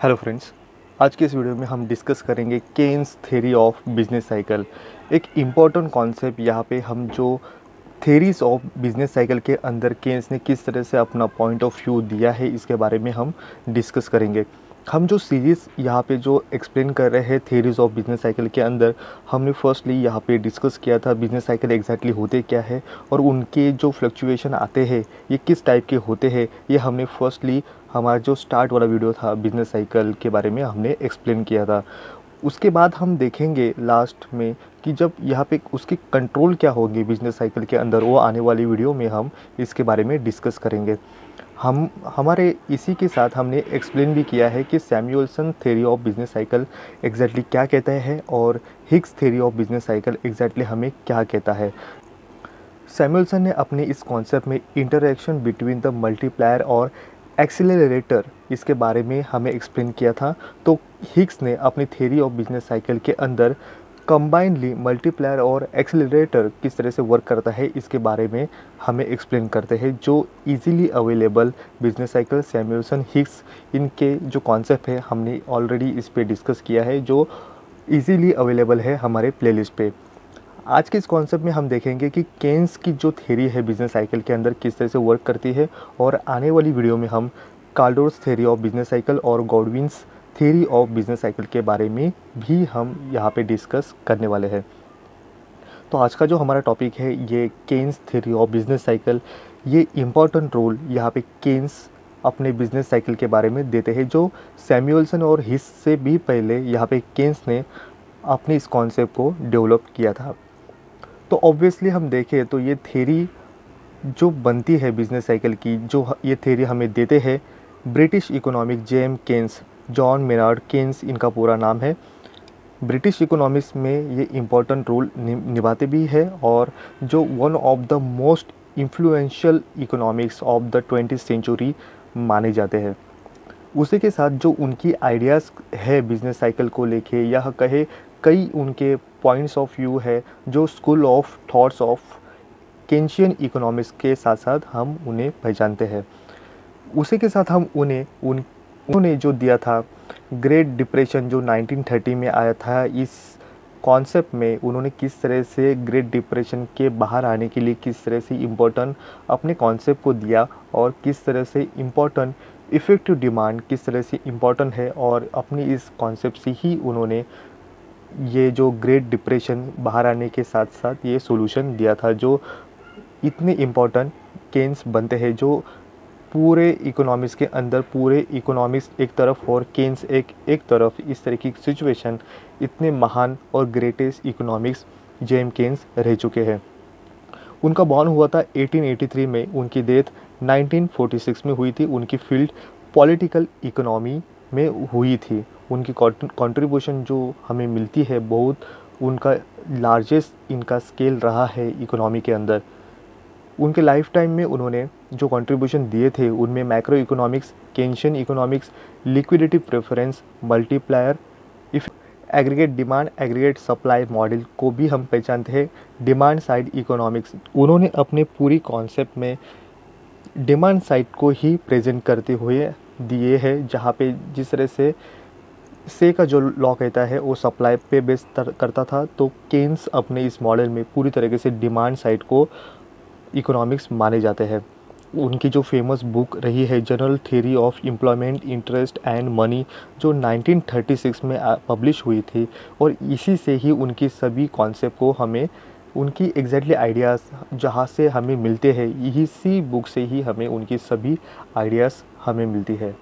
Hello friends, आज के इस वीडियो में हम डिस्कस करेंगे Keynes theory of business cycle. एक इम्पॉर्टेंट कॉन्सेप्ट यहाँ पे हम जो थेरीज ऑफ बिजनेस साइकिल के अंदर केन्स ने किस तरह से अपना पॉइंट ऑफ व्यू दिया है, इसके बारे में हम डिस्कस करेंगे। हम जो सीरीज़ यहाँ पे जो एक्सप्लेन कर रहे हैं थेरीज ऑफ बिजनेस साइकिल के अंदर, हमने फर्स्टली यहाँ पे डिस्कस किया था बिजनेस साइकिल एग्जैक्टली होते क्या है और उनके जो फ्लक्चुएशन आते हैं ये किस टाइप के होते हैं। ये हमने फर्स्टली हमारा जो स्टार्ट वाला वीडियो था बिजनेस साइकिल के बारे में हमने एक्सप्लेन किया था। उसके बाद हम देखेंगे लास्ट में कि जब यहाँ पे उसकी कंट्रोल क्या होगी बिजनेस साइकिल के अंदर, वो आने वाली वीडियो में हम इसके बारे में डिस्कस करेंगे। हम हमारे इसी के साथ हमने एक्सप्लेन भी किया है कि Samuelson theory of business cycle exactly क्या कहता है और Hicks theory of business cycle exactly हमें क्या कहता है। सैमुअल्सन ने अपने इस कॉन्सेप्ट में इंटरेक्शन बिटवीन द मल्टीप्लायर और एक्सीलरेटर इसके बारे में हमें एक्सप्लेन किया था। तो हिग्स ने अपनी थ्योरी ऑफ बिजनेस साइकिल के अंदर कंबाइनली मल्टीप्लायर और एक्सीलरेटर किस तरह से वर्क करता है इसके बारे में हमें एक्सप्लेन करते हैं। जो easily available business cycle Samuelson Hicks इनके जो कॉन्सेप्ट है हमने ऑलरेडी इस पे डिस्कस किया है, जो इजीली अवेलेबल है हमारे प्लेलिस्ट पे। आज के इस कॉन्सेप्ट में हम देखेंगे कि केन्स की जो थ्योरी है बिजनेस साइकिल के अंदर किस तरह से वर्क करती है, और आने वाली वीडियो में हम Kaldor's theory of business cycle और Goodwin's theory of business cycle के बारे में भी हम यहाँ पे डिस्कस करने वाले हैं। तो आज का जो हमारा टॉपिक है ये Keynes theory of business cycle. ये इम्पॉर्टेंट रोल यहाँ पे केन्स अपने बिजनेस साइकिल के बारे में देते हैं, जो सैमुअल्सन और हिग्स से भी पहले यहाँ पे केन्स ने अपने इस कॉन्सेप्ट को डेवलप किया था। तो ऑब्वियसली हम देखें तो ये थ्योरी जो बनती है बिजनेस साइकिल की, जो ये थ्योरी हमें देते हैं British economic James Keynes, John Maynard Keynes इनका पूरा नाम है। ब्रिटिश इकोनॉमिक्स में ये इम्पोर्टेंट रोल निभाते भी है और जो one of the most influential economics of the 20th century माने जाते हैं। उसी के साथ जो उनकी आइडियाज़ है बिजनेस साइकिल को लेके, या कहे कई उनके पॉइंट्स ऑफ व्यू है जो school of thoughts of Keynesian economics के साथ साथ हम उन्हें पहचानते हैं। उसी के साथ हम उन्होंने जो दिया था ग्रेट डिप्रेशन जो 1930 में आया था, इस कॉन्सेप्ट में उन्होंने किस तरह से ग्रेट डिप्रेशन के बाहर आने के लिए किस तरह से इम्पोर्टेंट अपने कॉन्सेप्ट को दिया और किस तरह से इम्पोर्टेंट इफ़ेक्टिव डिमांड किस तरह से इम्पोर्टेंट है, और अपनी इस कॉन्सेप्ट से ही उन्होंने ये जो ग्रेट डिप्रेशन बाहर आने के साथ साथ ये सॉल्यूशन दिया था, जो इतने इम्पोर्टेंट केन्स बनते हैं, जो पूरे इकोनॉमिक्स के अंदर पूरे इकोनॉमिक्स एक तरफ और केन्स एक तरफ, इस तरह की सिचुएशन इतने महान और ग्रेटेस्ट इकोनॉमिक्स जेम केन्स रह चुके हैं। उनका बॉर्न हुआ था 1883 में, उनकी डेथ 1946 में हुई थी। उनकी फील्ड पॉलिटिकल इकोनॉमी में हुई थी। उनकी कंट्रीब्यूशन जो हमें मिलती है बहुत, उनका लार्जेस्ट इनका स्केल रहा है इकोनॉमी के अंदर। उनके लाइफ टाइम में उन्होंने जो कंट्रीब्यूशन दिए थे उनमें macroeconomics, Keynesian economics, liquidity preference, multiplier, if aggregate demand, aggregate supply model को भी हम पहचानते हैं। डिमांड साइड इकोनॉमिक्स, उन्होंने अपने पूरी कॉन्सेप्ट में डिमांड साइड को ही प्रेजेंट करते हुए दिए हैं, जहाँ पे जिस तरह से का जो लॉ कहता है वो सप्लाई पे बेस करता था, तो केन्स अपने इस मॉडल में पूरी तरीके से डिमांड साइड को इकोनॉमिक्स माने जाते हैं। उनकी जो फेमस बुक रही है general theory of employment, interest and money, जो 1936 में पब्लिश हुई थी, और इसी से ही उनकी सभी कॉन्सेप्ट को हमें उनकी एग्जैक्टली आइडियाज़ जहाँ से हमें मिलते हैं, इसी बुक से ही हमें उनकी सभी आइडियाज़ हमें मिलती है।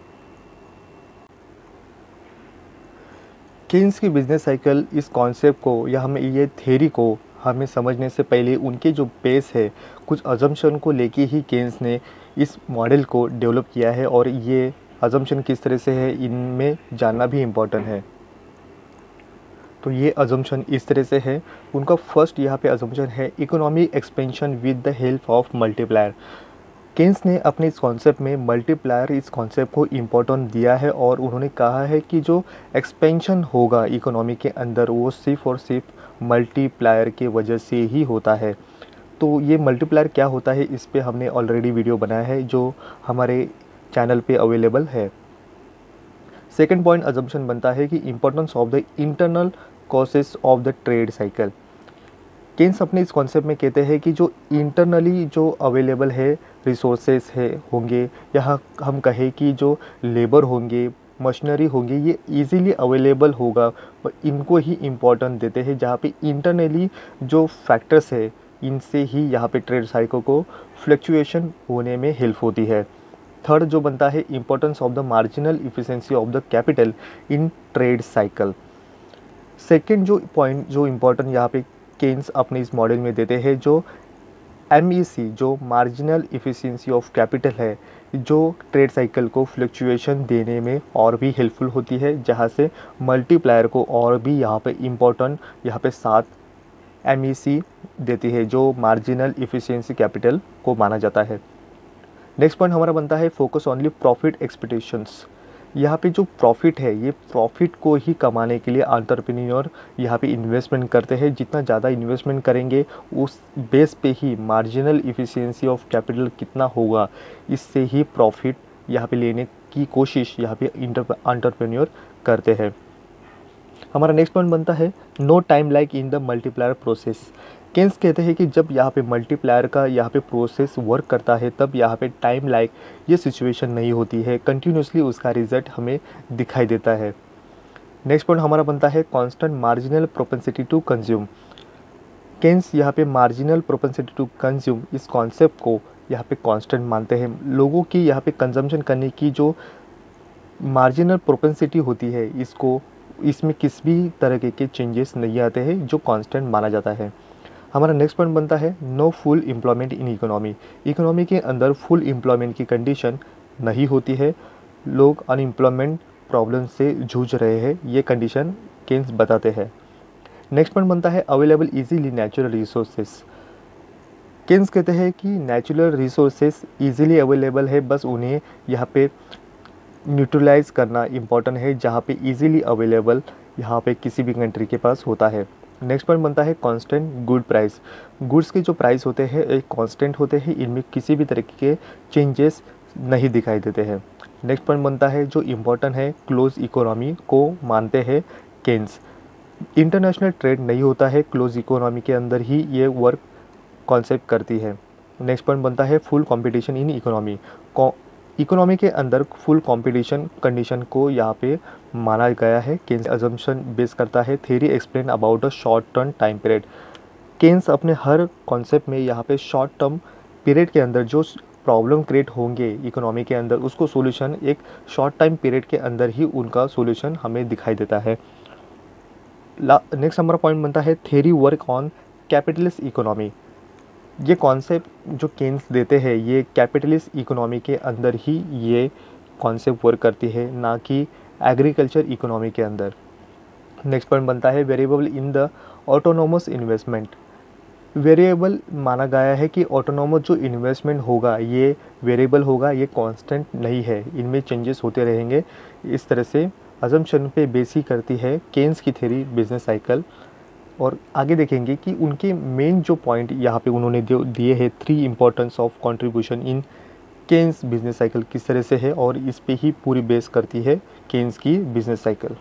केन्स की बिजनेस साइकिल इस कॉन्सेप्ट को या हमें ये थ्योरी को हमें समझने से पहले उनके जो बेस है कुछ अजम्पशन को लेके ही केन्स ने इस मॉडल को डेवलप किया है, और ये अजम्पशन किस तरह से है इनमें जानना भी इम्पोर्टेंट है। तो ये अजम्पशन इस तरह से है। उनका फर्स्ट यहाँ पे अजम्पशन है economic expansion with the help of multiplier. Keynes ने अपने इस कॉन्सेप्ट में मल्टीप्लायर इस कॉन्सेप्ट को इम्पोर्टेंट दिया है, और उन्होंने कहा है कि जो एक्सपेंशन होगा इकोनॉमी के अंदर वो सिर्फ और सिर्फ मल्टीप्लायर के वजह से ही होता है। तो ये मल्टीप्लायर क्या होता है इस पे हमने ऑलरेडी वीडियो बनाया है जो हमारे चैनल पे अवेलेबल है। सेकंड पॉइंट अजम्पशन बनता है कि importance of the internal causes of the trade cycle. Keynes अपने इस कॉन्सेप्ट में कहते हैं कि जो इंटरनली जो अवेलेबल है रिसोर्सेस है होंगे, या हम कहें कि जो लेबर होंगे, मशीनरी होंगे, ये इजीली अवेलेबल होगा, पर इनको ही इम्पोर्टेंट देते हैं, जहाँ पे इंटरनली जो फैक्टर्स है इनसे ही यहाँ पे ट्रेड साइकिल को फ्लक्चुएशन होने में हेल्प होती है। थर्ड जो बनता है importance of the marginal efficiency of the capital in trade cycle. Second जो पॉइंट जो इम्पोर्टेंट यहाँ पे केन्स अपने इस मॉडल में देते हैं, जो MEC जो मार्जिनल इफिशिएंसी ऑफ कैपिटल है, जो ट्रेड साइकिल को फ्लक्चुएशन देने में और भी हेल्पफुल होती है, जहाँ से मल्टीप्लायर को और भी यहाँ पे इम्पोर्टेंट यहाँ पे 7 MEC देती है, जो मार्जिनल इफिशिएंसी कैपिटल को माना जाता है। नेक्स्ट पॉइंट हमारा बनता है फोकस ऑनली प्रॉफिट एक्सपेक्टेशंस। यहाँ पे जो प्रॉफिट है, ये प्रॉफिट को ही कमाने के लिए एंटरप्रेन्योर यहाँ पे इन्वेस्टमेंट करते हैं। जितना ज़्यादा इन्वेस्टमेंट करेंगे उस बेस पे ही मार्जिनल इफिशिएंसी ऑफ कैपिटल कितना होगा, इससे ही प्रॉफिट यहाँ पे लेने की कोशिश यहाँ पे एंटरप्रेन्योर करते हैं। हमारा नेक्स्ट पॉइंट बनता है no time like in the multiplier process. Keynes कहते हैं कि जब यहाँ पे मल्टीप्लायर का यहाँ पे प्रोसेस वर्क करता है, तब यहाँ पे टाइम लाइक ये सिचुएशन नहीं होती है, कंटिन्यूसली उसका रिजल्ट हमें दिखाई देता है। नेक्स्ट पॉइंट हमारा बनता है constant marginal propensity to consume. Keynes यहाँ पे मार्जिनल प्रोपेंसिटी टू कंज्यूम इस कॉन्सेप्ट को यहाँ पे कांस्टेंट मानते हैं। लोगों की यहाँ पे कंजम्पशन करने की जो मार्जिनल प्रोपेंसिटी होती है, इसमें किसी भी तरह के चेंजेस नहीं आते हैं, जो कांस्टेंट माना जाता है। हमारा नेक्स्ट पॉइंट बनता है no full employment in economy. Economy के अंदर फुल एम्प्लॉयमेंट की कंडीशन नहीं होती है, लोग अनएम्प्लॉयमेंट प्रॉब्लम से जूझ रहे हैं, ये कंडीशन केन्स बताते हैं। नेक्स्ट पॉइंट बनता है available easily natural resources. Keynes कहते हैं कि नेचुरल रिसोर्सेस इजीली अवेलेबल है, बस उन्हें यहाँ पे न्यूट्रलाइज करना इम्पॉर्टेंट है, जहाँ पे इजीली अवेलेबल यहाँ पे किसी भी कंट्री के पास होता है। नेक्स्ट पॉइंट बनता है कांस्टेंट गुड प्राइस। गुड्स के जो प्राइस होते हैं एक कांस्टेंट होते हैं, इनमें किसी भी तरह के चेंजेस नहीं दिखाई देते हैं। नेक्स्ट पॉइंट बनता है जो इम्पोर्टेंट है क्लोज इकोनॉमी को मानते हैं केन्स। इंटरनेशनल ट्रेड नहीं होता है, क्लोज इकोनॉमी के अंदर ही ये वर्क कॉन्सेप्ट करती है। नेक्स्ट पॉइंट बनता है full competition in economy. Economy के अंदर फुल कंपटीशन कंडीशन को यहाँ पे माना गया है। केन्स अजम्पशन बेस करता है theory explain about a short term time period. Keynes अपने हर कॉन्सेप्ट में यहाँ पे शॉर्ट टर्म पीरियड के अंदर जो प्रॉब्लम क्रिएट होंगे इकोनॉमी के अंदर, उसको सॉल्यूशन एक शॉर्ट टाइम पीरियड के अंदर ही उनका सॉल्यूशन हमें दिखाई देता है। नेक्स्ट हमारा पॉइंट बनता है theory work on capitalist economy. ये कॉन्सेप्ट जो केन्स देते हैं, ये कैपिटलिस्ट इकोनॉमी के अंदर ही ये कॉन्सेप्ट वर्क करती है, ना कि एग्रीकल्चर इकोनॉमी के अंदर। नेक्स्ट पॉइंट बनता है variable in the autonomous investment. Variable माना गया है कि ऑटोनोमस जो इन्वेस्टमेंट होगा ये वेरिएबल होगा, ये कांस्टेंट नहीं है, इनमें चेंजेस होते रहेंगे। इस तरह से अजम्पशन पे बेस ही करती है केन्स की थ्योरी बिजनेस साइकिल। और आगे देखेंगे कि उनके मेन जो पॉइंट यहाँ पे उन्होंने दिए हैं 3 importance of contribution in Keynes business cycle किस तरह से है, और इस पे ही पूरी बेस करती है केन्स की बिजनेस साइकिल।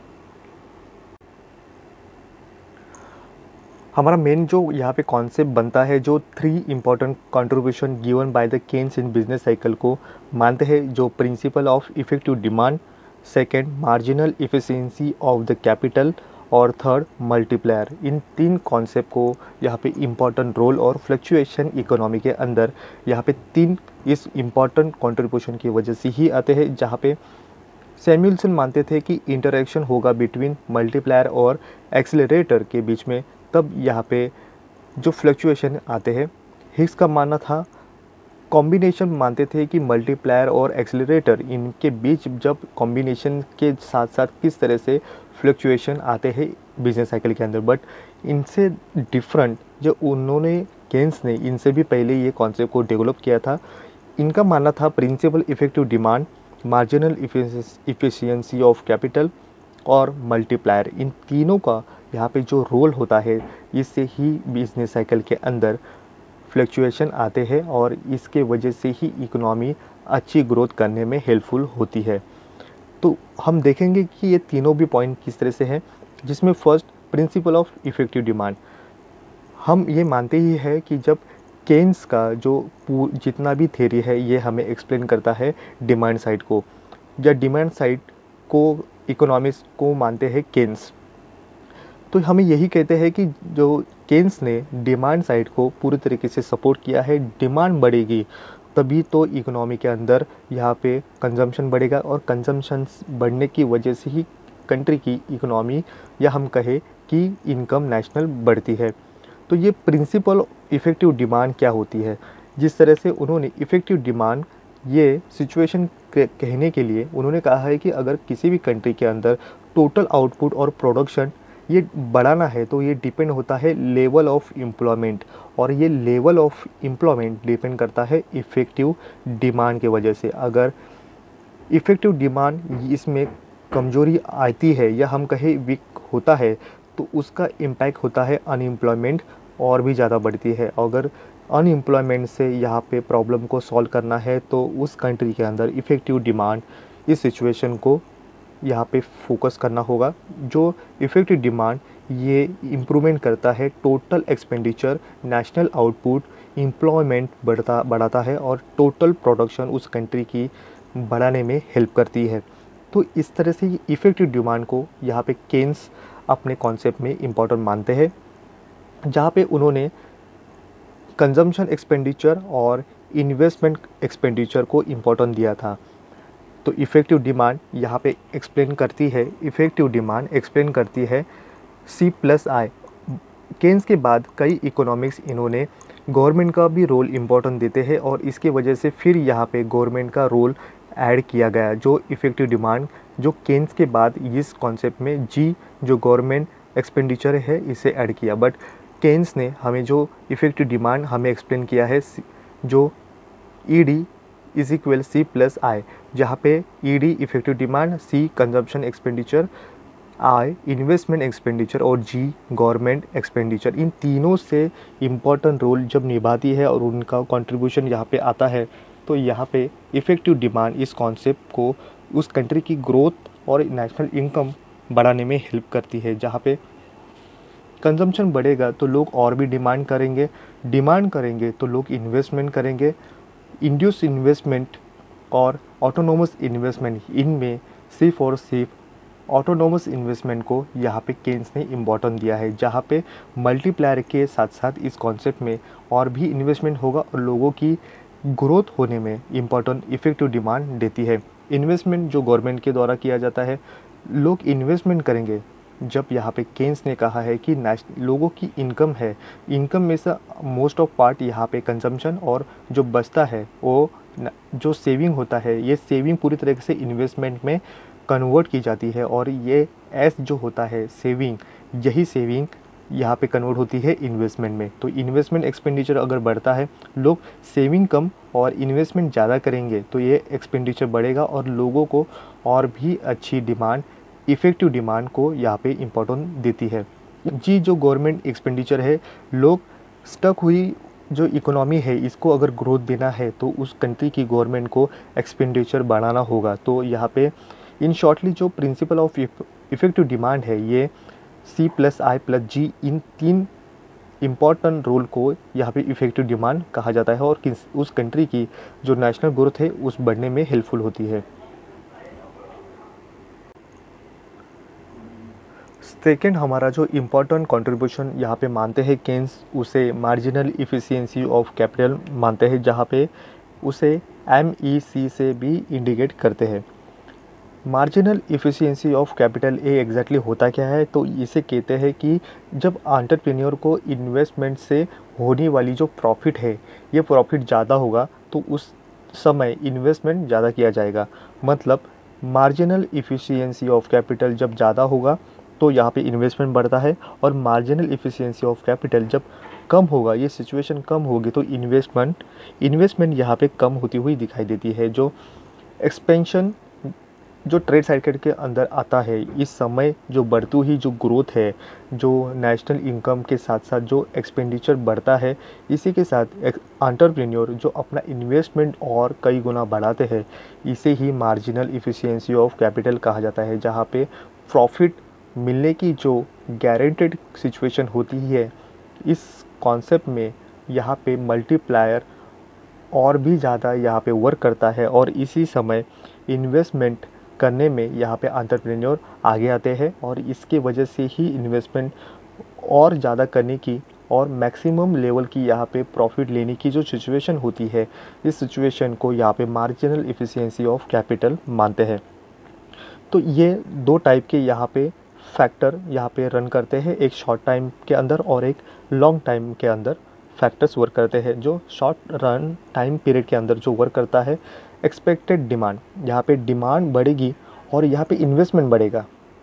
हमारा मेन जो यहाँ पे कॉन्सेप्ट बनता है, जो 3 important contribution given by the Keynes in business cycle को मानते हैं, जो principle of effective demand, second marginal efficiency of the capital, और थर्ड मल्टीप्लायर। इन 3 कॉन्सेप्ट को यहाँ पे इम्पॉर्टेंट रोल और फ्लक्चुएशन इकोनॉमी के अंदर यहाँ पे 3 इस इम्पॉर्टेंट कंट्रीब्यूशन की वजह से ही आते हैं, जहाँ पे सैमुअलसन मानते थे कि इंटरेक्शन होगा बिटवीन मल्टीप्लायर और एक्सेलरेटर के बीच में, तब यहाँ पे जो फ्लक्चुएशन आते हैं। हिग्स का मानना था, कॉम्बिनेशन मानते थे कि मल्टीप्लायर और एक्सेलरेटर इनके बीच जब कॉम्बिनेशन के साथ साथ किस तरह से फ्लक्चुएशन आते हैं बिजनेस साइकिल के अंदर। बट इनसे डिफरेंट जो उन्होंने केन्स ने इनसे भी पहले ये कॉन्सेप्ट को डेवलप किया था, इनका मानना था principle effective demand, marginal efficiency of capital और मल्टीप्लायर, इन तीनों का यहाँ पे जो रोल होता है, इससे ही बिजनेस साइकिल के अंदर फ्लक्चुएशन आते हैं और इसके वजह से ही इकोनॉमी अच्छी ग्रोथ करने में हेल्पफुल होती है। तो हम देखेंगे कि ये तीनों भी पॉइंट किस तरह से हैं, जिसमें first principle of effective demand. हम ये मानते ही है कि जब केन्स का जो जितना भी थ्योरी है ये हमें एक्सप्लेन करता है डिमांड साइड को, या डिमांड साइड को इकोनॉमिक्स को मानते हैं केन्स। तो हमें यही कहते हैं कि जो केन्स ने डिमांड साइड को पूरी तरीके से सपोर्ट किया है। डिमांड बढ़ेगी तभी तो इकोनॉमी के अंदर यहाँ पे कंजम्पशन बढ़ेगा, और कंजम्पशन बढ़ने की वजह से ही कंट्री की इकोनॉमी, या हम कहें कि इनकम नेशनल बढ़ती है। तो ये प्रिंसिपल इफ़ेक्टिव डिमांड क्या होती है, जिस तरह से उन्होंने इफ़ेक्टिव डिमांड ये सिचुएशन कहने के लिए उन्होंने कहा है कि अगर किसी भी कंट्री के अंदर टोटल आउटपुट और प्रोडक्शन ये बढ़ाना है तो ये डिपेंड होता है लेवल ऑफ एम्प्लॉयमेंट, और ये लेवल ऑफ एम्प्लॉयमेंट डिपेंड करता है इफ़ेक्टिव डिमांड की वजह से। अगर इफ़ेक्टिव डिमांड इसमें कमज़ोरी आती है, या हम कहें वीक होता है, तो उसका इम्पैक्ट होता है अनएम्प्लॉयमेंट और भी ज़्यादा बढ़ती है। अगर अनएम्प्लॉयमेंट से यहाँ पे प्रॉब्लम को सॉल्व करना है तो उस कंट्री के अंदर इफ़ेक्टिव डिमांड इस सिचुएशन को यहाँ पे फोकस करना होगा। जो इफ़ेक्टिव डिमांड ये इम्प्रूवमेंट करता है total expenditure, national output, employment बढ़ाता है, और टोटल प्रोडक्शन उस कंट्री की बढ़ाने में हेल्प करती है। तो इस तरह से इफ़ेक्टिव डिमांड को यहाँ पे केन्स अपने कॉन्सेप्ट में इम्पॉर्टेंट मानते हैं, जहाँ पे उन्होंने कंजम्पशन एक्सपेंडिचर और इन्वेस्टमेंट एक्सपेंडिचर को इम्पोर्टेंस दिया था। तो इफ़ेक्टिव डिमांड यहाँ पे एक्सप्लेन करती है, इफ़ेक्टिव डिमांड एक्सप्लेन करती है C+I। केन्स के बाद कई इकोनॉमिक्स इन्होंने गवर्नमेंट का भी रोल इम्पोर्टेंट देते हैं, और इसके वजह से फिर यहाँ पे गवर्नमेंट का रोल ऐड किया गया, जो इफ़ेक्टिव डिमांड जो केन्स के बाद इस कॉन्सेप्ट में G जो गवर्नमेंट एक्सपेंडिचर है इसे ऐड किया। बट केन्स ने हमें जो इफ़ेक्टिव डिमांड हमें एक्सप्लेन किया है जो ED इज इक्वल C+I, जहाँ पे ED effective demand, C consumption expenditure, I investment expenditure और G गवर्नमेंट एक्सपेंडिचर, इन तीनों से इम्पॉर्टेंट रोल जब निभाती है और उनका कंट्रीब्यूशन यहाँ पे आता है, तो यहाँ पे इफ़ेक्टिव डिमांड इस कॉन्सेप्ट को उस कंट्री की ग्रोथ और नेशनल इनकम बढ़ाने में हेल्प करती है। जहाँ पे कंजम्पशन बढ़ेगा तो लोग और भी डिमांड करेंगे तो लोग इन्वेस्टमेंट करेंगे। इंड्यूस इन्वेस्टमेंट और ऑटोनोमस इन्वेस्टमेंट, इनमें सिर्फ ऑटोनोमस इन्वेस्टमेंट को यहाँ पे केन्स ने इम्पोर्टेंस दिया है, जहाँ पे मल्टीप्लायर के साथ साथ इस कॉन्सेप्ट में और भी इन्वेस्टमेंट होगा और लोगों की ग्रोथ होने में इम्पोर्टेंट इफ़ेक्टिव डिमांड देती है। इन्वेस्टमेंट जो गवर्नमेंट के द्वारा किया जाता है, लोग इन्वेस्टमेंट करेंगे। जब यहाँ पे केन्स ने कहा है कि लोगों की इनकम है, इनकम में से मोस्ट ऑफ पार्ट यहाँ पे कंजम्पशन, और जो बचता है वो जो सेविंग होता है, ये सेविंग पूरी तरीके से इन्वेस्टमेंट में कन्वर्ट की जाती है, और ये एस जो होता है सेविंग, यही सेविंग यहाँ पे कन्वर्ट होती है इन्वेस्टमेंट में। तो इन्वेस्टमेंट एक्सपेंडिचर अगर बढ़ता है, लोग सेविंग कम और इन्वेस्टमेंट ज़्यादा करेंगे, तो ये एक्सपेंडिचर बढ़ेगा और लोगों को और भी अच्छी डिमांड, इफ़ेक्टिव डिमांड को यहाँ पे इम्पोर्टेंस देती है। जी जो गवर्नमेंट एक्सपेंडिचर है, लोग स्टक हुई जो इकोनॉमी है इसको अगर ग्रोथ देना है तो उस कंट्री की गवर्नमेंट को एक्सपेंडिचर बढ़ाना होगा। तो यहाँ पे इन शॉर्टली जो प्रिंसिपल ऑफ इफ़ेक्टिव डिमांड है, ये C+I+G, इन तीन इम्पॉर्टेंट रोल को यहाँ पे इफ़ेक्टिव डिमांड कहा जाता है, और उस कंट्री की जो नेशनल ग्रोथ है उस बढ़ने में हेल्पफुल होती है। सेकेंड हमारा जो इम्पोर्टेंट कंट्रीब्यूशन यहाँ पे मानते हैं केन्स, उसे मार्जिनल इफ़िशियंसी ऑफ कैपिटल मानते हैं, जहाँ पे उसे MEC से भी इंडिकेट करते हैं। मार्जिनल इफ़िशियंसी ऑफ कैपिटल ये एग्जैक्टली होता क्या है, तो इसे कहते हैं कि जब एंटरप्रेन्योर को इन्वेस्टमेंट से होने वाली जो प्रॉफिट है, ये प्रॉफिट ज़्यादा होगा तो उस समय इन्वेस्टमेंट ज़्यादा किया जाएगा। मतलब मार्जिनल इफ़िशियंसी ऑफ कैपिटल जब ज़्यादा होगा तो यहाँ पे इन्वेस्टमेंट बढ़ता है, और मार्जिनल इफ़िशियंसी ऑफ कैपिटल जब कम होगा, ये सिचुएशन कम होगी तो इन्वेस्टमेंट यहाँ पे कम होती हुई दिखाई देती है। जो एक्सपेंशन जो ट्रेड साइकिल के अंदर आता है, इस समय जो बढ़ती हुई जो ग्रोथ है, जो नेशनल इनकम के साथ साथ जो एक्सपेंडिचर बढ़ता है, इसी के साथ एक एंटरप्रेन्योर जो अपना इन्वेस्टमेंट और कई गुना बढ़ाते हैं, इसे ही मार्जिनल इफ़िशियंसी ऑफ कैपिटल कहा जाता है, जहाँ पे प्रॉफिट मिलने की जो गारंटेड सिचुएशन होती है, इस कॉन्सेप्ट में यहाँ पे मल्टीप्लायर और भी ज़्यादा यहाँ पे वर्क करता है और इसी समय इन्वेस्टमेंट करने में यहाँ पे एंटरप्रेन्योर आगे आते हैं और इसके वजह से ही इन्वेस्टमेंट और ज़्यादा करने की और मैक्सिमम लेवल की यहाँ पे प्रॉफिट लेने की जो सिचुएशन होती है, इस सिचुएशन को यहाँ पे मार्जिनल इफ़िशियंसी ऑफ कैपिटल मानते हैं। तो ये दो टाइप के यहाँ पे फैक्टर यहाँ पे रन करते हैं, एक शॉर्ट टाइम के अंदर और एक लॉन्ग टाइम के अंदर फैक्टर्स वर्क करते हैं। जो शॉर्ट रन टाइम पीरियड के अंदर जो वर्क करता है, एक्सपेक्टेड डिमांड, यहाँ पे डिमांड बढ़ेगी और यहाँ पे इन्वेस्टमेंट बढ़ेगा।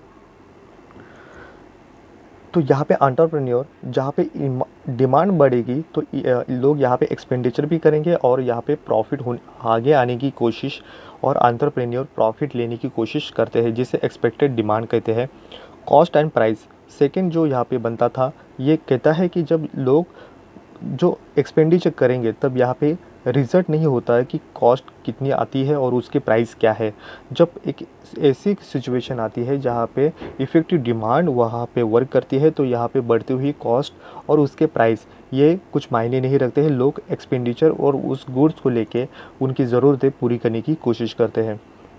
तो यहाँ पे एंटरप्रेन्योर जहाँ पे डिमांड बढ़ेगी तो लोग यहाँ पे एक्सपेंडिचर भी करेंगे और यहाँ पे प्रॉफिट आगे आने की कोशिश और एंटरप्रेन्योर प्रॉफिट लेने की कोशिश करते हैं, जिसे एक्सपेक्टेड डिमांड कहते हैं। कॉस्ट एंड प्राइस सेकंड जो यहाँ पे बनता था, ये कहता है कि जब लोग जो एक्सपेंडिचर करेंगे तब यहाँ पे रिज़ल्ट नहीं होता है कि कॉस्ट कितनी आती है और उसके प्राइस क्या है। जब एक ऐसी सिचुएशन आती है जहाँ पे इफ़ेक्टिव डिमांड वहाँ पे वर्क करती है, तो यहाँ पे बढ़ती हुई कॉस्ट और उसके प्राइस ये कुछ मायने नहीं रखते हैं। लोग एक्सपेंडिचर और उस गुड्स को लेके उनकी ज़रूरतें पूरी करने की कोशिश करते हैं।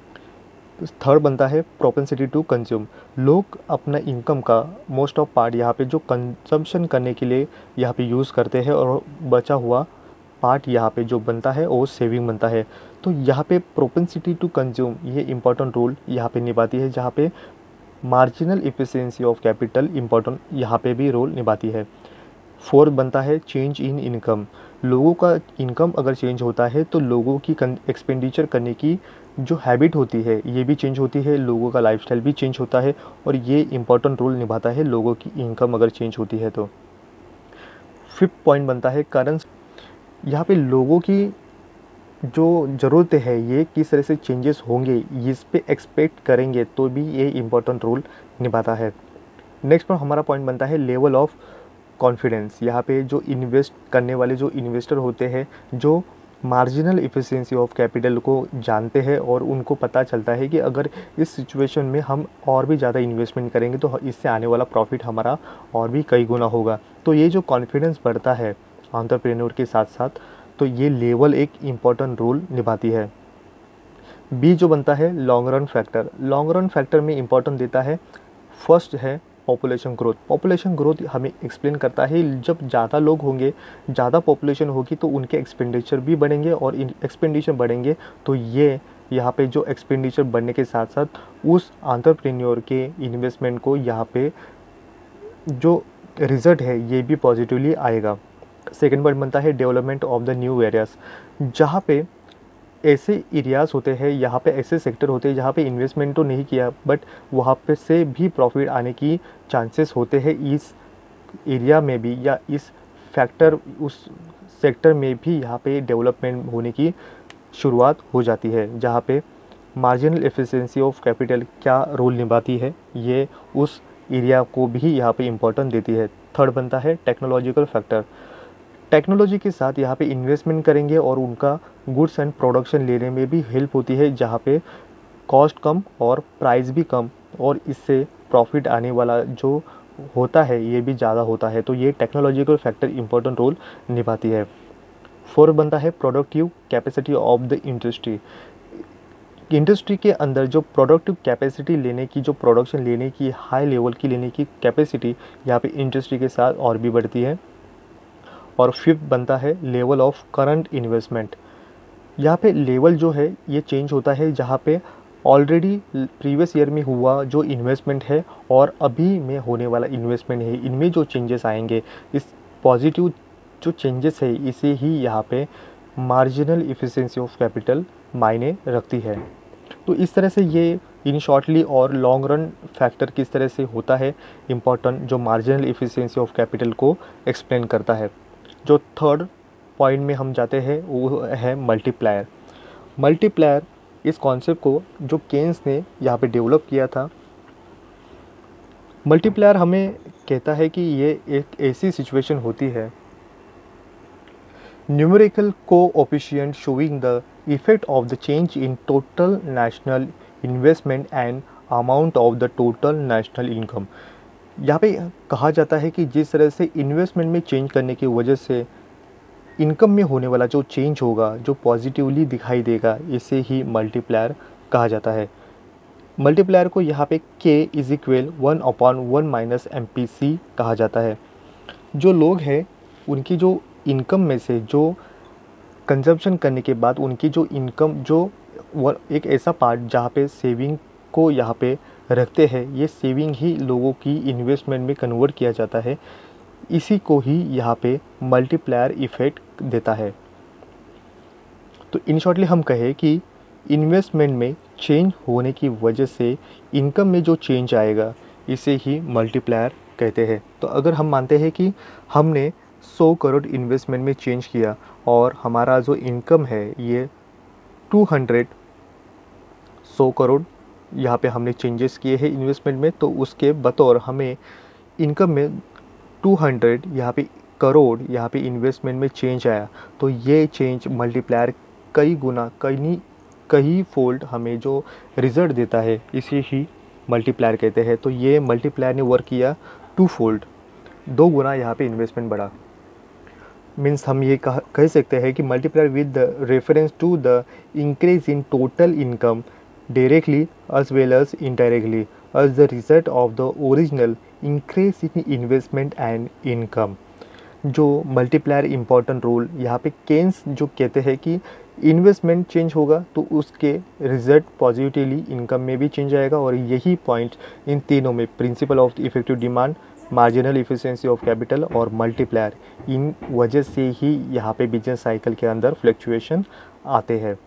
थर्ड बनता है प्रोपेंसिटी टू कंज्यूम। लोग अपना इनकम का मोस्ट ऑफ पार्ट यहाँ पे जो कंजम्पशन करने के लिए यहाँ पे यूज़ करते हैं और बचा हुआ पार्ट यहाँ पे जो बनता है वो सेविंग बनता है। तो यहाँ पे प्रोपेंसिटी टू कंज्यूम ये इम्पोर्टेंट रोल यहाँ पे निभाती है, जहाँ पे marginal efficiency of capital important यहाँ पे भी रोल निभाती है। फोर्थ बनता है चेंज इन इनकम। लोगों का इनकम अगर चेंज होता है तो लोगों की एक्सपेंडिचर करने की जो हैबिट होती है ये भी चेंज होती है, लोगों का लाइफस्टाइल भी चेंज होता है और ये इम्पोर्टेंट रोल निभाता है लोगों की इनकम अगर चेंज होती है तो। फिफ्थ पॉइंट बनता है करंट। यहाँ पे लोगों की जो ज़रूरतें है ये किस तरह से चेंजेस होंगे, इस पे एक्सपेक्ट करेंगे तो भी ये इम्पोर्टेंट रोल निभाता है। नेक्स्ट पर हमारा पॉइंट बनता है लेवल ऑफ कॉन्फिडेंस। यहाँ पे जो इन्वेस्ट करने वाले जो इन्वेस्टर होते हैं, जो मार्जिनल इफ़िशियंसी ऑफ कैपिटल को जानते हैं और उनको पता चलता है कि अगर इस सिचुएशन में हम और भी ज़्यादा इन्वेस्टमेंट करेंगे तो इससे आने वाला प्रॉफिट हमारा और भी कई गुना होगा। तो ये जो कॉन्फिडेंस बढ़ता है एंटरप्रेन्योर के साथ साथ, तो ये लेवल एक इम्पॉर्टेंट रोल निभाती है। बी जो बनता है long run factor. Long run factor में इम्पोर्टेंट देता है, फर्स्ट है पॉपुलेशन ग्रोथ। पॉपुलेशन ग्रोथ हमें एक्सप्लेन करता है जब ज़्यादा लोग होंगे, ज़्यादा पॉपुलेशन होगी तो उनके एक्सपेंडिचर भी बढ़ेंगे और एक्सपेंडिचर बढ़ेंगे तो ये यहाँ पे जो एक्सपेंडिचर बढ़ने के साथ साथ उस एंटरप्रेन्योर के इन्वेस्टमेंट को यहाँ पे जो रिज़ल्ट है ये भी पॉजिटिवली आएगा। सेकेंड पॉइंट बनता है development of the new areas. जहाँ पे ऐसे एरियाज़ होते हैं, यहाँ पे ऐसे सेक्टर होते हैं जहाँ पे इन्वेस्टमेंट तो नहीं किया बट वहाँ पे से भी प्रॉफिट आने की चांसेस होते हैं इस एरिया में भी, या इस फैक्टर उस सेक्टर में भी यहाँ पे डेवलपमेंट होने की शुरुआत हो जाती है, जहाँ पे मार्जिनल एफिशिएंसी ऑफ कैपिटल क्या रोल निभाती है ये उस एरिया को भी यहाँ पे इम्पोर्टेंट देती है। थर्ड बनता है टेक्नोलॉजिकल फैक्टर। टेक्नोलॉजी के साथ यहाँ पे इन्वेस्टमेंट करेंगे और उनका गुड्स एंड प्रोडक्शन लेने में भी हेल्प होती है, जहाँ पे कॉस्ट कम और प्राइस भी कम और इससे प्रॉफिट आने वाला जो होता है ये भी ज़्यादा होता है। तो ये टेक्नोलॉजिकल फैक्टर इम्पोर्टेंट रोल निभाती है। फोर्थ बनता है productive capacity of the industry. Industry के अंदर जो प्रोडक्टिव कैपेसिटी लेने की, जो प्रोडक्शन लेने की, हाई लेवल की लेने की कैपेसिटी यहाँ पे इंडस्ट्री के साथ और भी बढ़ती है। और फिफ्थ बनता है लेवल ऑफ करंट इन्वेस्टमेंट। यहाँ पे लेवल जो है ये चेंज होता है, जहाँ पे ऑलरेडी प्रीवियस ईयर में हुआ जो इन्वेस्टमेंट है और अभी में होने वाला इन्वेस्टमेंट है, इनमें जो चेंजेस आएंगे, इस पॉजिटिव जो चेंजेस है इसे ही यहाँ पे मार्जिनल इफ़िशियंसी ऑफ कैपिटल मायने रखती है। तो इस तरह से ये इन शॉर्टली और लॉन्ग रन फैक्टर किस तरह से होता है इम्पोर्टेंट, जो मार्जिनल इफ़िशियंसी ऑफ कैपिटल को एक्सप्लेन करता है। जो थर्ड पॉइंट में हम जाते हैं वो है मल्टीप्लायर। मल्टीप्लायर इस कॉन्सेप्ट को जो केन्स ने यहाँ पे डेवलप किया था। मल्टीप्लायर हमें कहता है कि ये एक ऐसी सिचुएशन होती है, numerical coefficient showing the effect of the change in total national investment and amount of the total national income. यहाँ पे कहा जाता है कि जिस तरह से इन्वेस्टमेंट में चेंज करने की वजह से इनकम में होने वाला जो चेंज होगा, जो पॉजिटिवली दिखाई देगा, इसे ही मल्टीप्लायर कहा जाता है। मल्टीप्लायर को यहाँ पे K इज इक्वल 1/1 - MPC कहा जाता है। जो लोग हैं उनकी जो इनकम में से जो कंजप्शन करने के बाद उनकी जो इनकम, जो एक ऐसा पार्ट जहाँ पे सेविंग को यहाँ पे रखते हैं, ये सेविंग ही लोगों की इन्वेस्टमेंट में कन्वर्ट किया जाता है। इसी को ही यहाँ पे मल्टीप्लायर इफ़ेक्ट देता है। तो इन शॉर्टली हम कहें कि इन्वेस्टमेंट में चेंज होने की वजह से इनकम में जो चेंज आएगा, इसे ही मल्टीप्लायर कहते हैं। तो अगर हम मानते हैं कि हमने 100 करोड़ इन्वेस्टमेंट में चेंज किया और हमारा जो इनकम है ये 100 करोड़ यहाँ पे हमने चेंजेस किए हैं इन्वेस्टमेंट में, तो उसके बतौर हमें इनकम में 200 यहाँ पे करोड़ यहाँ पे इन्वेस्टमेंट में चेंज आया। तो ये चेंज मल्टीप्लायर कई गुना, कई फोल्ड हमें जो रिज़ल्ट देता है, इसे ही मल्टीप्लायर कहते हैं। तो ये मल्टीप्लायर ने वर्क किया 2 फोल्ड, 2 गुना यहाँ पे इन्वेस्टमेंट बढ़ा। मीन्स हम ये कह सकते हैं कि multiplier with the reference to the increase in total income directly as well as indirectly as the result of the original increase in investment and income। जो मल्टीप्लायर इम्पॉर्टेंट रोल यहाँ पे केन्स जो कहते हैं कि इन्वेस्टमेंट चेंज होगा तो उसके रिजल्ट पॉजिटिवली इनकम में भी चेंज आएगा। और यही पॉइंट इन तीनों में, principle of effective demand, marginal efficiency of capital और मल्टीप्लायर, इन वजह से ही यहाँ पे बिजनेस साइकिल के अंदर फ्लक्चुएशन आते हैं।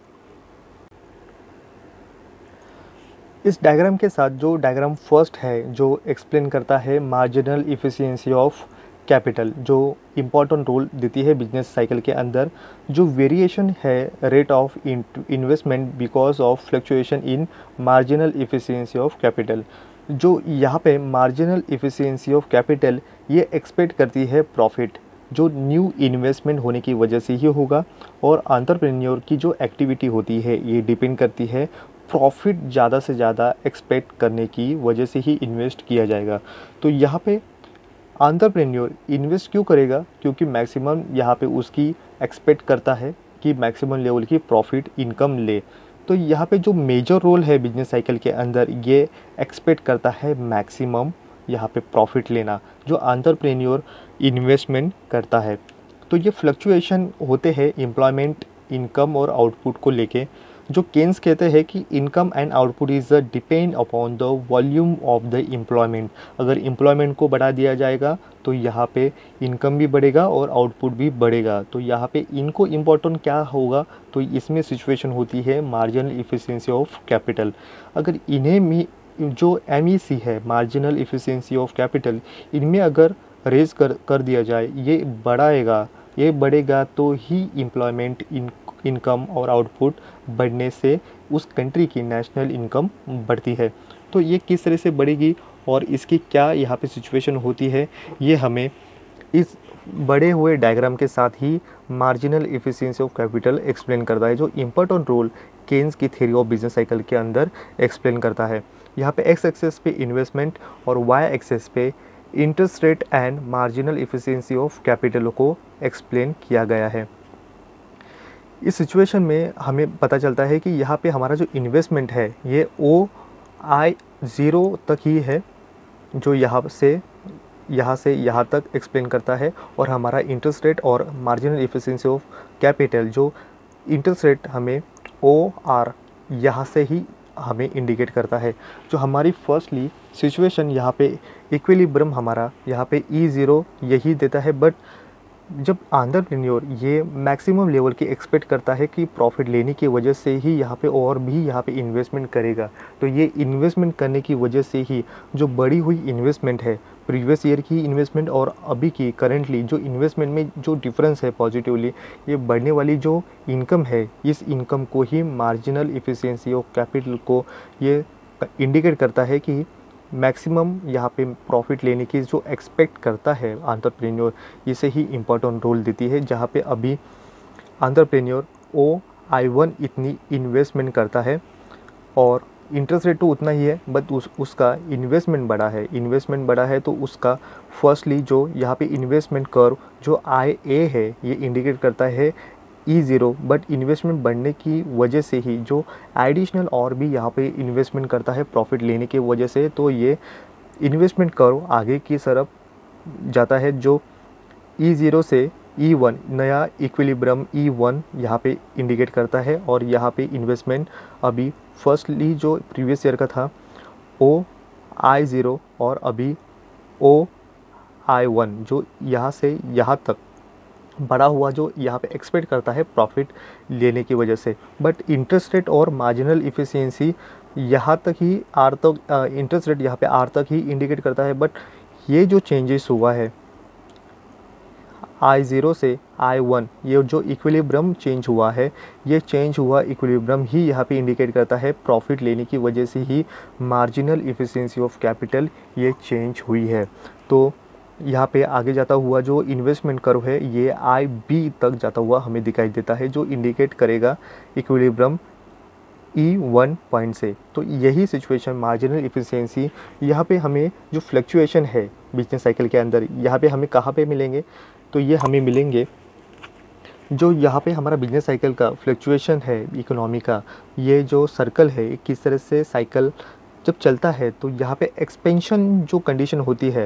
इस डायग्राम के साथ जो डायग्राम फर्स्ट है जो एक्सप्लेन करता है मार्जिनल इफिशिएंसी ऑफ कैपिटल, जो इम्पॉर्टेंट रोल देती है बिजनेस साइकिल के अंदर। जो वेरिएशन है rate of investment because of fluctuation in marginal efficiency of capital, जो यहाँ पे मार्जिनल इफिशिएंसी ऑफ कैपिटल ये एक्सपेक्ट करती है प्रॉफिट जो न्यू इन्वेस्टमेंट होने की वजह से ही होगा। और एंटरप्रेन्योर की जो एक्टिविटी होती है ये डिपेंड करती है प्रॉफिट ज़्यादा से ज़्यादा एक्सपेक्ट करने की वजह से ही इन्वेस्ट किया जाएगा। तो यहाँ पे एंटरप्रेन्योर इन्वेस्ट क्यों करेगा? क्योंकि मैक्सिमम यहाँ पे उसकी एक्सपेक्ट करता है कि मैक्सिमम लेवल की प्रॉफिट इनकम ले। तो यहाँ पे जो मेजर रोल है बिजनेस साइकिल के अंदर, ये एक्सपेक्ट करता है मैक्सिमम यहाँ पे प्रॉफिट लेना जो एंटरप्रेन्योर इन्वेस्टमेंट करता है। तो ये फ्लक्चुएशन होते हैं एम्प्लॉयमेंट, इनकम और आउटपुट को लेके। जो केन्स कहते हैं कि income and output is depend upon the volume of the employment. अगर एम्प्लॉयमेंट को बढ़ा दिया जाएगा तो यहाँ पे इनकम भी बढ़ेगा और आउटपुट भी बढ़ेगा। तो यहाँ पे इनको इम्पोर्टेंट क्या होगा? तो इसमें सिचुएशन होती है मार्जिनल इफिशिएंसी ऑफ कैपिटल। अगर इन्हें जो MEC है, मार्जिनल इफिशिएंसी ऑफ कैपिटल, इनमें अगर रेज कर दिया जाए, ये बढ़ेगा तो ही एम्प्लॉयमेंट, इनकम और आउटपुट बढ़ने से उस कंट्री की नेशनल इनकम बढ़ती है। तो ये किस तरह से बढ़ेगी और इसकी क्या यहाँ पे सिचुएशन होती है, ये हमें इस बड़े हुए डायग्राम के साथ ही marginal efficiency of capital explain करता है, जो इम्पोर्टेंट रोल केन्स की थ्योरी ऑफ बिजनेस साइकिल के अंदर एक्सप्लेन करता है। यहाँ पे एक्स एक्सेस पे इन्वेस्टमेंट और वाई एक्सेस पे interest rate and marginal efficiency of capital को एक्सप्लेन किया गया है। इस सिचुएशन में हमें पता चलता है कि यहाँ पे हमारा जो इन्वेस्टमेंट है ये OI0 तक ही है, जो यहाँ से यहाँ तक एक्सप्लेन करता है। और हमारा इंटरेस्ट रेट और मार्जिनल इफिशिएंसी ऑफ कैपिटल, जो इंटरेस्ट रेट हमें OR यहाँ से ही हमें इंडिकेट करता है। जो हमारी फर्स्टली सिचुएशन यहाँ पे इक्विलिब्रियम हमारा यहाँ पे E0 यही देता है, बट जब एंटरप्रेन्योर ये मैक्सिमम लेवल की एक्सपेक्ट करता है कि प्रॉफिट लेने की वजह से ही यहाँ पे और भी यहाँ पे इन्वेस्टमेंट करेगा, तो ये इन्वेस्टमेंट करने की वजह से ही जो बढ़ी हुई इन्वेस्टमेंट है, प्रीवियस ईयर की इन्वेस्टमेंट और अभी की करेंटली जो इन्वेस्टमेंट में जो डिफरेंस है पॉजिटिवली, ये बढ़ने वाली जो इनकम है, इस इनकम को ही मार्जिनल इफ़िशियंसी ऑफ कैपिटल को ये इंडिकेट करता है कि मैक्सिमम यहाँ पे प्रॉफिट लेने की जो एक्सपेक्ट करता है एंटरप्रेन्योर, इसे ही इम्पोर्टेंट रोल देती है। जहाँ पे अभी एंटरप्रेन्योर OI1 इतनी इन्वेस्टमेंट करता है और इंटरेस्ट रेट तो उतना ही है, बट उसका इन्वेस्टमेंट बड़ा है। इन्वेस्टमेंट बड़ा है तो उसका फर्स्टली जो यहाँ पे इन्वेस्टमेंट कर्व जो IA है, ये इंडिकेट करता है E0, बट इन्वेस्टमेंट बढ़ने की वजह से ही जो एडिशनल और भी यहाँ पे इन्वेस्टमेंट करता है प्रॉफिट लेने की वजह से, तो ये इन्वेस्टमेंट कर्व आगे की तरफ जाता है, जो E0 से E1 नया इक्विलिब्रियम E1 यहाँ पे इंडिकेट करता है। और यहाँ पे इन्वेस्टमेंट अभी फर्स्टली जो प्रीवियस ईयर का था OI0 और अभी OI1 जो यहाँ से यहाँ तक बड़ा हुआ, जो यहाँ पे एक्सपेक्ट करता है प्रॉफिट लेने की वजह से। बट इंटरेस्ट रेट और मार्जिनल इफ़िशियंसी यहाँ तक ही इंटरेस्ट रेट यहाँ पे R तक ही इंडिकेट करता है। बट ये जो चेंजेस हुआ है I0 से I1, ये जो इक्विलिब्रियम चेंज हुआ है, ये चेंज हुआ इक्विलिब्रियम ही यहाँ पे इंडिकेट करता है प्रॉफिट लेने की वजह से ही मार्जिनल इफ़िशियंसी ऑफ कैपिटल ये चेंज हुई है। तो यहाँ पे आगे जाता हुआ जो इन्वेस्टमेंट कर्व है, ये IB तक जाता हुआ हमें दिखाई देता है, जो इंडिकेट करेगा इक्विलिब्रियम E1 पॉइंट से। तो यही सिचुएशन मार्जिनल इफ़िशियंसी यहाँ पे हमें जो फ्लक्चुएशन है बिजनेस साइकिल के अंदर, यहाँ पे हमें कहाँ पे मिलेंगे, तो ये हमें मिलेंगे जो यहाँ पे हमारा बिजनेस साइकिल का फ्लक्चुएशन है इकोनॉमी का, ये जो सर्कल है किस तरह से साइकिल जब चलता है, तो यहाँ पे एक्सपेंशन जो कंडीशन होती है,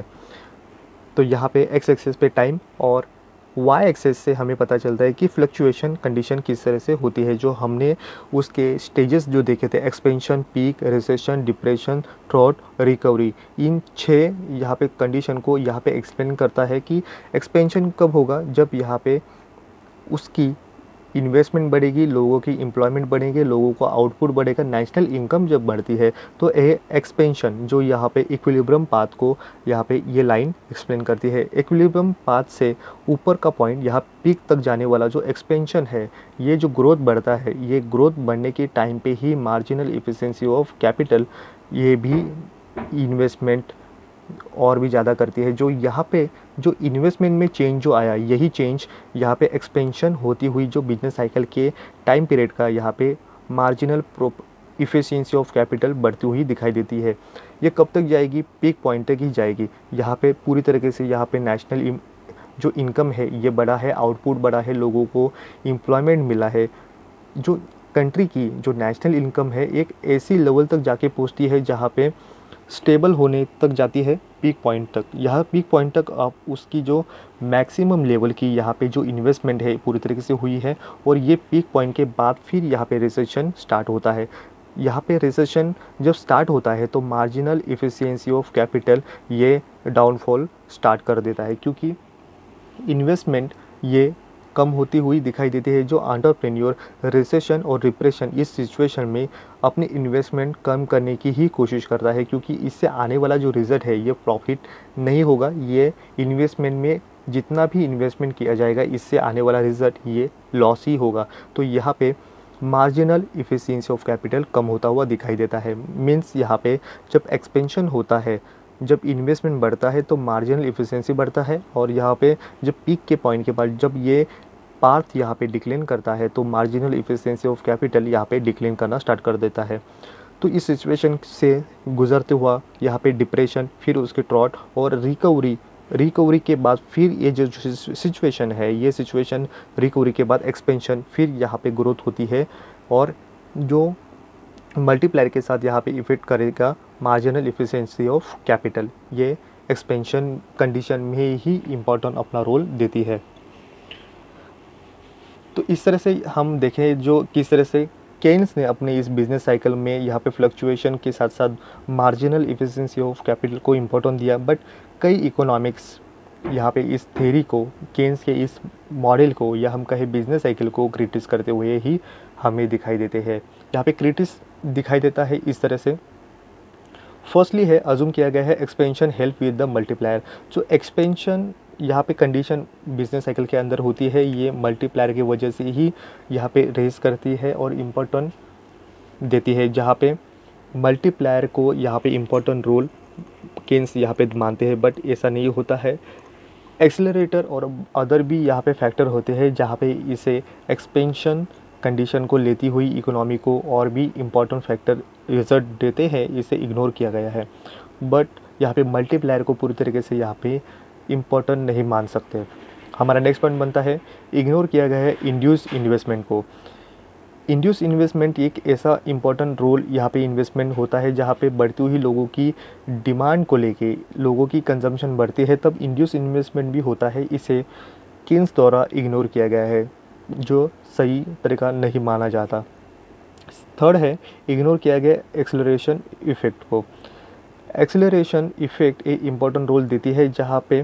तो यहाँ पे एक्स एक्सेस पे टाइम और वाई एक्सेस से हमें पता चलता है कि फ्लक्चुएशन कंडीशन किस तरह से होती है। जो हमने उसके स्टेजेस जो देखे थे, expansion, peak, recession, depression, trough, recovery, इन 6 यहाँ पे कंडीशन को यहाँ पे एक्सप्लेन करता है कि एक्सपेंशन कब होगा, जब यहाँ पे उसकी इन्वेस्टमेंट बढ़ेगी, लोगों की एम्प्लॉयमेंट बढ़ेंगे, लोगों का आउटपुट बढ़ेगा, नेशनल इनकम जब बढ़ती है, तो ये एक्सपेंशन जो यहाँ पे इक्विलिब्रियम पाथ को यहाँ पे ये लाइन एक्सप्लेन करती है। इक्विलिब्रियम पाथ से ऊपर का पॉइंट यहाँ पीक तक जाने वाला जो एक्सपेंशन है, ये जो ग्रोथ बढ़ता है, ये ग्रोथ बढ़ने के टाइम पे ही मार्जिनल इफ़िशियंसी ऑफ कैपिटल ये भी इन्वेस्टमेंट और भी ज़्यादा करती है। जो यहाँ पे जो इन्वेस्टमेंट में चेंज जो आया, यही चेंज यहाँ पे एक्सपेंशन होती हुई जो बिजनेस साइकिल के टाइम पीरियड का यहाँ पे मार्जिनल इफ़िशियंसी ऑफ कैपिटल बढ़ती हुई दिखाई देती है। ये कब तक जाएगी? पीक पॉइंट तक ही जाएगी। यहाँ पे पूरी तरीके से यहाँ पे नेशनल जो इनकम है ये बढ़ा है, आउटपुट बढ़ा है, लोगों को एम्प्लॉयमेंट मिला है। जो कंट्री की जो नेशनल इनकम है एक ऐसी लेवल तक जाके पहुँचती है जहाँ पे स्टेबल होने तक जाती है पीक पॉइंट तक। यह पीक पॉइंट तक आप उसकी जो मैक्सिमम लेवल की यहाँ पे जो इन्वेस्टमेंट है पूरी तरीके से हुई है, और ये पीक पॉइंट के बाद फिर यहाँ पे रिसेशन स्टार्ट होता है। यहाँ पे रिसेशन जब स्टार्ट होता है तो मार्जिनल इफ़िशियंसी ऑफ कैपिटल ये डाउनफॉल स्टार्ट कर देता है, क्योंकि इन्वेस्टमेंट ये कम होती हुई दिखाई देती है। जो एंटरप्रेन्योर रिसेशन और डिप्रेशन इस सिचुएशन में अपनी इन्वेस्टमेंट कम करने की ही कोशिश करता है, क्योंकि इससे आने वाला जो रिज़ल्ट है ये प्रॉफिट नहीं होगा। ये इन्वेस्टमेंट में जितना भी इन्वेस्टमेंट किया जाएगा, इससे आने वाला रिज़ल्ट ये लॉस ही होगा। तो यहाँ पे मार्जिनल इफ़िशियंसी ऑफ कैपिटल कम होता हुआ दिखाई देता है। मीन्स यहाँ पे जब एक्सपेंशन होता है, जब इन्वेस्टमेंट बढ़ता है तो मार्जिनल इफ़िशियंसी बढ़ता है, और यहाँ पे जब पीक के पॉइंट के बाद जब ये पाथ यहाँ पे डिक्लाइन करता है तो मार्जिनल इफ़िशियंसी ऑफ कैपिटल यहाँ पे डिक्लाइन करना स्टार्ट कर देता है। तो इस सिचुएशन से गुजरते हुआ यहाँ पे डिप्रेशन, फिर उसके ट्रॉट और रिकवरी के बाद फिर ये जो सिचुएशन है, ये सिचुएशन रिकवरी के बाद एक्सपेंशन, फिर यहाँ पे ग्रोथ होती है, और जो मल्टीप्लायर के साथ यहाँ पे इफेक्ट करेगा मार्जिनल इफ़िशियंसी ऑफ कैपिटल। ये एक्सपेंशन कंडीशन में ही इम्पोर्टेंट अपना रोल देती है। तो इस तरह से हम देखें जो किस तरह से केन्स ने अपने इस बिज़नेस साइकिल में यहाँ पे फ्लक्चुएशन के साथ साथ मार्जिनल इफ़िशियंसी ऑफ कैपिटल को इम्पोर्टेंस दिया। बट कई इकोनॉमिक्स यहाँ पे इस थ्योरी को, केन्स के इस मॉडल को, या हम कहें बिजनेस साइकिल को क्रिटिस करते हुए ही हमें दिखाई देते हैं। यहाँ पे क्रिटिस दिखाई देता है इस तरह से। फर्स्टली है, अज्यूम किया गया है expansion help with the multiplier. जो एक्सपेंशन यहाँ पे कंडीशन बिजनेस साइकिल के अंदर होती है, ये मल्टीप्लायर की वजह से ही यहाँ पे रेस करती है और इम्पोर्टेंट देती है, जहाँ पे मल्टीप्लायर को यहाँ पे इम्पोर्टेंट रोल केन्स यहाँ पे मानते हैं। बट ऐसा नहीं होता है। एक्सेलरेटर और अदर भी यहाँ पे फैक्टर होते हैं जहाँ पे इसे एक्सपेंशन कंडीशन को लेती हुई इकोनॉमी को और भी इम्पोर्टेंट फैक्टर रिजल्ट देते हैं, इसे इग्नोर किया गया है। बट यहाँ पे मल्टीप्लायर को पूरी तरीके से यहाँ पे इम्पोर्टेंट नहीं मान सकते। हमारा नेक्स्ट पॉइंट बनता है, इग्नोर किया गया है इंड्यूस इन्वेस्टमेंट को। इंड्यूस इन्वेस्टमेंट एक ऐसा इम्पोर्टेंट रोल यहाँ पे इन्वेस्टमेंट होता है जहाँ पे बढ़ती हुई लोगों की डिमांड को लेके लोगों की कंजम्पशन बढ़ती है, तब इंड्यूस इन्वेस्टमेंट भी होता है। इसे केन्स द्वारा इग्नोर किया गया है, जो सही तरीका नहीं माना जाता। थर्ड है, इग्नोर किया गया एक्सेलरेशन इफेक्ट को। एक्सेलरेशन इफेक्ट एक इम्पोर्टेंट रोल देती है जहाँ पे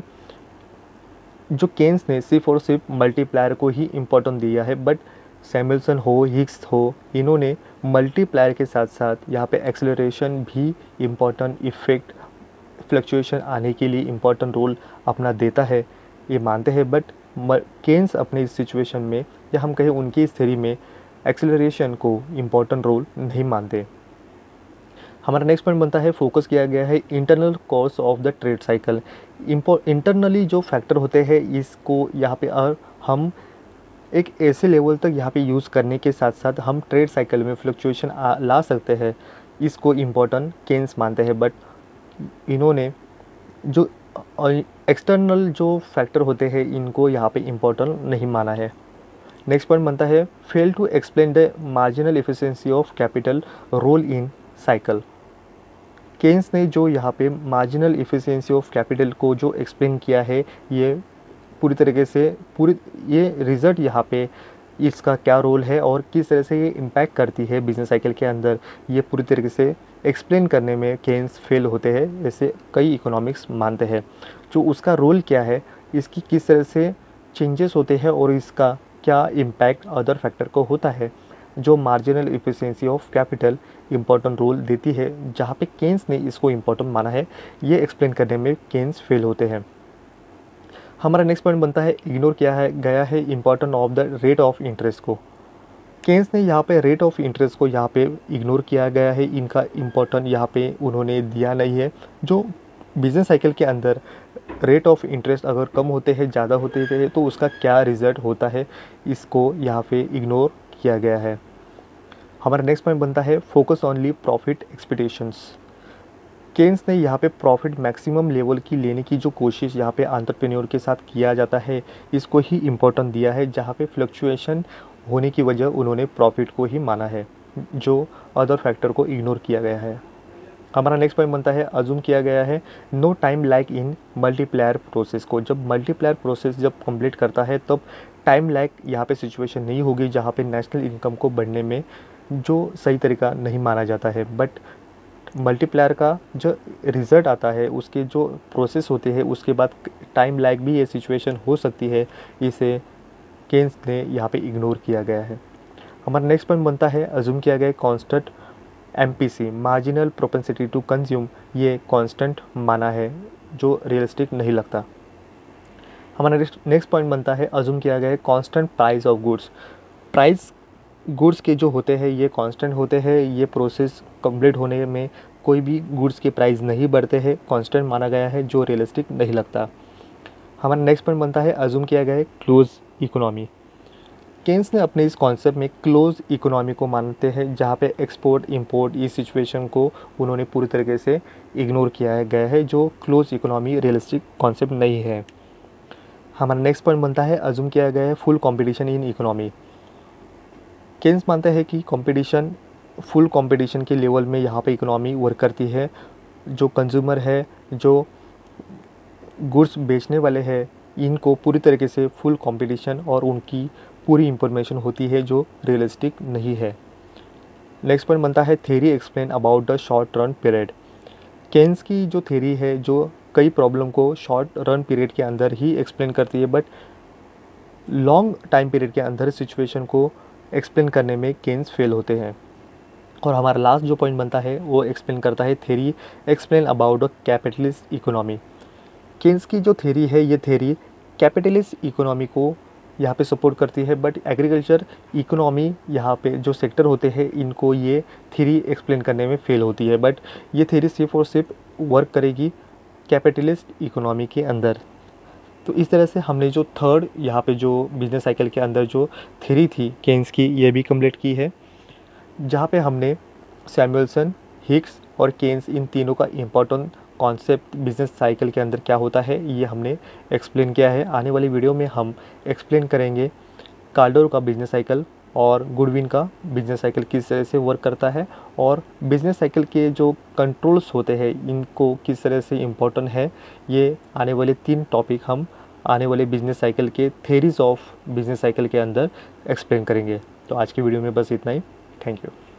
जो केन्स ने सिर्फ और सिर्फ मल्टीप्लायर को ही इम्पोर्टेंट दिया है, बट सैमुअल्सन हो, हिग्स हो, इन्होंने मल्टीप्लायर के साथ साथ यहाँ पे एक्सेलरेशन भी इम्पोर्टेंट इफेक्ट फ्लक्चुएशन आने के लिए इम्पोर्टेंट रोल अपना देता है, ये मानते हैं। बट केन्स अपने इस सिचुएशन में, या हम कहें उनकी इस थ्योरी में, एक्सेलरेशन को इम्पोर्टेंट रोल नहीं मानते। हमारा नेक्स्ट पॉइंट बनता है, फोकस किया गया है internal cause of the trade cycle. Internally जो फैक्टर होते हैं, इसको यहाँ पे हम एक ऐसे लेवल तक यहाँ पे यूज़ करने के साथ साथ हम ट्रेड साइकिल में फ्लक्चुएशन ला सकते हैं, इसको इम्पोर्टेंट केन्स मानते हैं। बट इन्होंने जो एक्सटर्नल जो फैक्टर होते हैं, इनको यहाँ पे इम्पोर्टेंट नहीं माना है। नेक्स्ट पॉइंट बनता है, fail to explain the marginal efficiency of capital role in cycle. Keynes ने जो यहाँ पे मार्जिनल एफिशिएंसी ऑफ कैपिटल को जो एक्सप्लेन किया है, ये पूरी तरीके से ये रिजल्ट यहाँ पे इसका क्या रोल है और किस तरह से ये इम्पैक्ट करती है बिजनेस साइकिल के अंदर, ये पूरी तरीके से एक्सप्लेन करने में केन्स फेल होते हैं, ऐसे कई इकोनॉमिक्स मानते हैं। जो उसका रोल क्या है, इसकी किस तरह से चेंजेस होते हैं और इसका क्या इम्पैक्ट अदर फैक्टर को होता है, जो marginal efficiency of capital important role देती है, जहाँ पे केन्स ने इसको इम्पोर्टेंट माना है, ये एक्सप्लेन करने में केन्स फेल होते हैं। हमारा नेक्स्ट पॉइंट बनता है, इग्नोर किया गया है important of the rate of interest को। केन्स ने यहाँ पे रेट ऑफ इंटरेस्ट को यहाँ पे इग्नोर किया गया है, इनका इम्पोर्टेंट यहाँ पे उन्होंने दिया नहीं है। जो बिजनेस साइकिल के अंदर रेट ऑफ इंटरेस्ट अगर कम होते हैं, ज़्यादा होते हैं, तो उसका क्या रिजल्ट होता है, इसको यहाँ पे इग्नोर किया गया है। हमारा नेक्स्ट पॉइंट बनता है, focus only profit expectations. Keynes ने यहाँ पे प्रॉफिट मैक्सिमम लेवल की लेने की जो कोशिश यहाँ पे एंटरप्रेन्योर के साथ किया जाता है, इसको ही इम्पोर्टेंट दिया है, जहाँ पे फ्लक्चुएशन होने की वजह उन्होंने प्रॉफिट को ही माना है, जो अदर फैक्टर को इग्नोर किया गया है। हमारा नेक्स्ट पॉइंट बनता है, अज्यूम किया गया है no time lag in multiplier process को। जब मल्टीप्लायर प्रोसेस जब कंप्लीट करता है, तब टाइम लैग यहाँ पे सिचुएशन नहीं होगी, जहाँ पे नेशनल इनकम को बढ़ने में जो सही तरीका नहीं माना जाता है। बट मल्टीप्लायर का जो रिज़ल्ट आता है, उसके जो प्रोसेस होते हैं, उसके बाद टाइम लैग भी ये सिचुएशन हो सकती है, इसे केन्स ने यहाँ पे इग्नोर किया गया है। हमारा नेक्स्ट पॉइंट बनता है, अज्यूम किया गया है constant MPC marginal propensity to consume, ये कांस्टेंट माना है, जो रियलिस्टिक नहीं लगता। हमारा नेक्स्ट पॉइंट बनता है, अज्यूम किया गया है constant price of goods. Price goods के जो होते हैं, ये कांस्टेंट होते हैं, ये प्रोसेस कंप्लीट होने में कोई भी गुड्स के प्राइस नहीं बढ़ते हैं, कांस्टेंट माना गया है, जो रियलिस्टिक नहीं लगता। हमारा नेक्स्ट पॉइंट बनता है, अज्यूम किया गया है क्लोज इकोनॉमी। केन्स ने अपने इस कॉन्सेप्ट में क्लोज इकोनॉमी को मानते हैं, जहाँ पे एक्सपोर्ट इंपोर्ट इस सिचुएशन को उन्होंने पूरी तरीके से इग्नोर किया गया है, जो क्लोज इकोनॉमी रियलिस्टिक कॉन्सेप्ट नहीं है। हमारा नेक्स्ट पॉइंट बनता है, अज्यूम किया गया है full competition in economy. Keynes मानते हैं कि कंपटीशन, फुल कंपटीशन के लेवल में यहाँ पे इकोनॉमी वर्क करती है। जो कंज्यूमर है, जो गुड्स बेचने वाले हैं, इनको पूरी तरीके से फुल कंपटीशन और उनकी पूरी इंफॉर्मेशन होती है, जो रियलिस्टिक नहीं है। नेक्स्ट पॉइंट बनता है, theory explain about the short run period. Keynes की जो थ्योरी है, जो कई प्रॉब्लम को शॉर्ट रन पीरियड के अंदर ही एक्सप्लेन करती है, बट लॉन्ग टाइम पीरियड के अंदर सिचुएशन को एक्सप्लेन करने में केन्स फेल होते हैं। और हमारा लास्ट जो पॉइंट बनता है वो एक्सप्लेन करता है theory explain about the capitalist economy. Keynes की जो थ्योरी है, ये थ्योरी कैपिटलिस्ट इकोनॉमी को यहाँ पे सपोर्ट करती है, बट एग्रीकल्चर इकोनॉमी यहाँ पे जो सेक्टर होते हैं इनको ये थ्योरी एक्सप्लेन करने में फेल होती है। बट ये थ्योरी सिर्फ और सिर्फ वर्क करेगी कैपिटलिस्ट इकोनॉमी के अंदर। तो इस तरह से हमने जो थर्ड यहाँ पे जो बिजनेस साइकिल के अंदर जो थ्योरी थी केन्स की, ये भी कंप्लीट की है, जहाँ पे हमने सैमुएल्सन, हिक्स और केन्स इन तीनों का इम्पोर्टेंट कॉन्सेप्ट बिजनेस साइकिल के अंदर क्या होता है ये हमने एक्सप्लेन किया है। आने वाली वीडियो में हम एक्सप्लेन करेंगे काल्डोर का बिजनेस साइकिल और गुडविन का बिजनेस साइकिल किस तरह से वर्क करता है, और बिजनेस साइकिल के जो कंट्रोल्स होते हैं इनको किस तरह से इम्पोर्टेंट है। ये आने वाले 3 टॉपिक हम आने वाले बिजनेस साइकिल के थ्योरीज ऑफ बिजनेस साइकिल के अंदर एक्सप्लेन करेंगे। तो आज की वीडियो में बस इतना ही। Thank you.